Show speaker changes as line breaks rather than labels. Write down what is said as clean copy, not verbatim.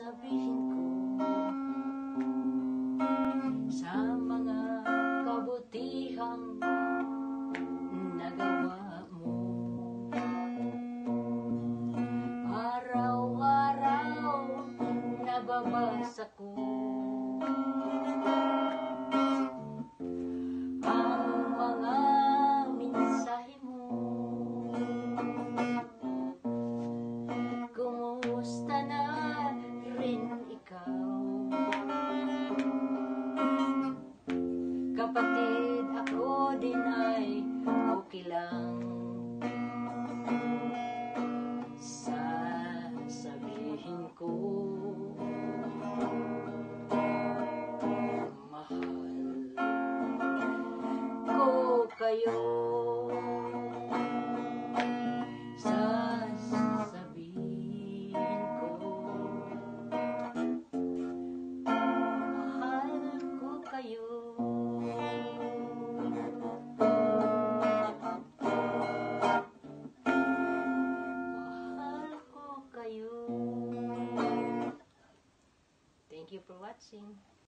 sasabihin ko sa mga kabutihang nagawa mo. Araw-araw nababasa ko ang mga mensahe mo. Kumusta na rin ikaw? Kapatid, ako din ay okay lang. Sasabihin ko, mahal ko kayo. Sasabihin ko, mahal ko kayo. Mahal ko kayo. Thank you for watching.